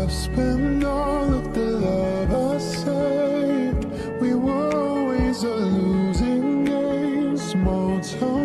I've spent all of the love I saved. We were always a losing game. Small town